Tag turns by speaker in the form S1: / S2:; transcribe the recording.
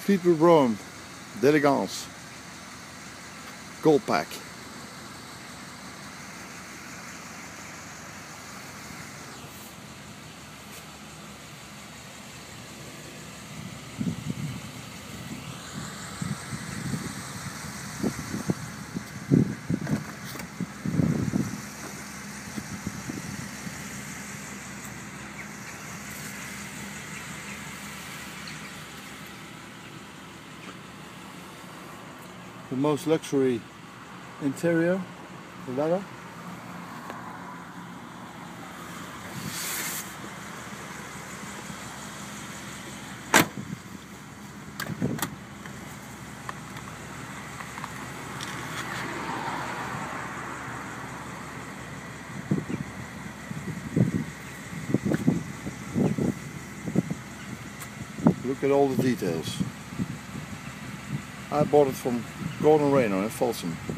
S1: Fleetwood Brougham d'Elegance Gold Pack. The most luxury interior, the leather. Look at all the details. I bought it from Gordon Raynor in Folsom.